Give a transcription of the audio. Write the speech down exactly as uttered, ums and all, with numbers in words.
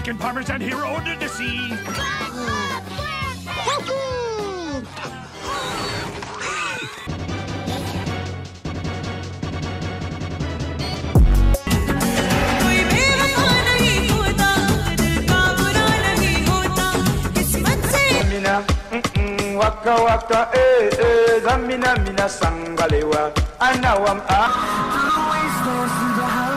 Chicken Parmesan hero under the sea. Waka waka eh eh zamina mina sangalewa anawam ah.